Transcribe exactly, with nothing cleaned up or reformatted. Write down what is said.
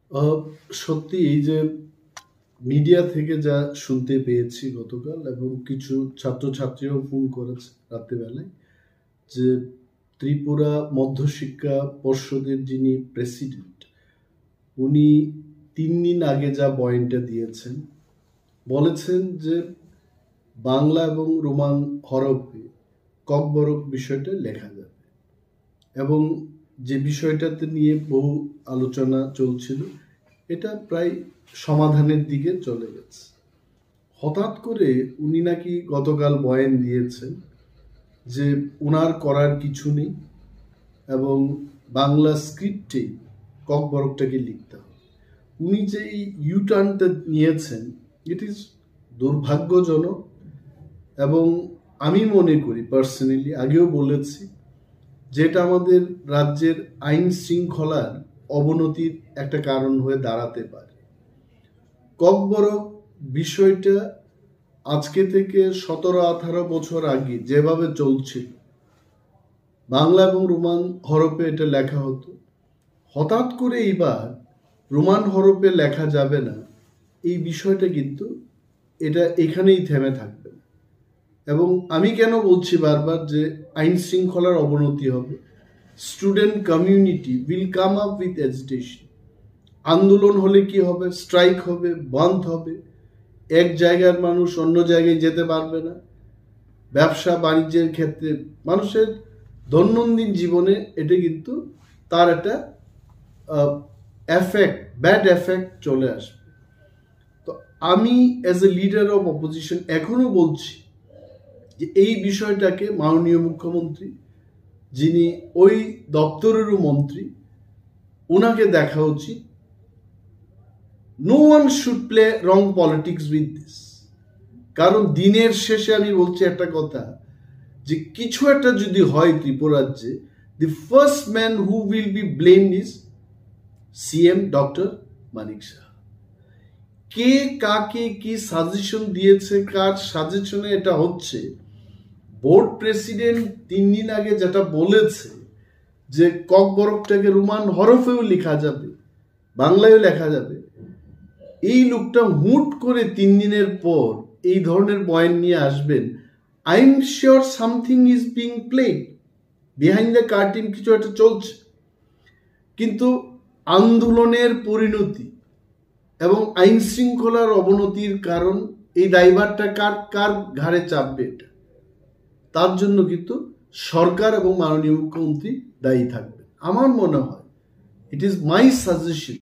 আহ, সত্যি এই যে মিডিয়া থেকে যা শুনতে পেয়েছি গতকাল, এবং কিছু ছাত্রছাত্রীও ফোন করেছে রাত্রিবেলায়, যে ত্রিপুরা মধ্যশিক্ষা পর্ষদের যিনি প্রেসিডেন্ট, উনি তিন দিন আগে যা বয়ানটা দিয়েছেন, বলেছেন যে বাংলা এবং রোমান হরফে ককবরক বিষয়টা লেখা যাবে, এবং যে বিষয়টাতে নিয়ে বহু আলোচনা চলছিল এটা প্রায় সমাধানের দিকে চলে গেছে। হঠাৎ করে উনি নাকি গতকাল বয়ান দিয়েছেন যে ওনার করার কিছু নেই, এবং বাংলা স্ক্রিপ্টে ককবরকটাকে লিখতে হবে। উনি যে এই ইউটার্নটা নিয়েছেন, ইট ইজ দুর্ভাগ্যজনক, এবং আমি মনে করি পার্সোনালি, আগেও বলেছি, যেটা আমাদের রাজ্যের আইন শৃঙ্খলার অবনতির একটা কারণ হয়ে দাঁড়াতে পারে। ককবরক বিষয়টা আজকে থেকে সতেরো আঠারো বছর আগে যেভাবে চলছিল, বাংলা এবং রোমান হরফে এটা লেখা হতো, হঠাৎ করে এইবার রোমান হরফে লেখা যাবে না, এই বিষয়টা কিন্তু এটা এখানেই থেমে থাকবে না। এবং আমি কেন বলছি বারবার যে আইন শৃঙ্খলার অবনতি হবে, student community will come up with agitation. আন্দোলন হলে কি হবে? স্ট্রাইক হবে, বন্ধ হবে, এক জায়গার মানুষ অন্য জায়গায় যেতে পারবে না, ব্যবসা বাণিজ্যের ক্ষেত্রে মানুষের দৈনন্দিন জীবনে এটা কিন্তু তার একটা এফেক্ট, ব্যাড এফেক্ট চলে আসবে। তো আমি as a leader of opposition এখনো বলছি যে এই বিষয়টাকে মাননীয় মুখ্যমন্ত্রী, যিনি ওই দপ্তরেরও মন্ত্রী, ওনাকে দেখা উচিত। No one should play wrong politics with this. কারণ দিনের শেষে আমি বলছি একটা কথা, যে কিছু একটা যদি হয় ত্রিপুরাজ্যে, the first man who will be blamed is CM doctor Manik Saha. কে কাকে কি সাজেশন দিয়েছে, কার সাজেশনে এটা হচ্ছে, বোর্ড প্রেসিডেন্ট তিন দিন আগে যেটা বলেছে যে ককবরকটাকে রোমান হরফেও লেখা যাবে, বাংলায়ও লেখা যাবে, এই লোকটা হুট করে তিন দিনের পর এই ধরনের বয়ান নিয়ে আসবেন। I am sure something is being played behind the curtain, কিছু একটা চলছে। কিন্তু আন্দোলনের পরিণতি এবং আইন শৃঙ্খলার অবনতির কারণ, এই দায়ভারটা কার কার ঘাড়ে চাপবে, এটা তার জন্য কিন্তু সরকার এবং মাননীয় মুখ্যমন্ত্রী দায়ী থাকবে। আমার মনে হয়, ইট ইজ মাই সাজেশন,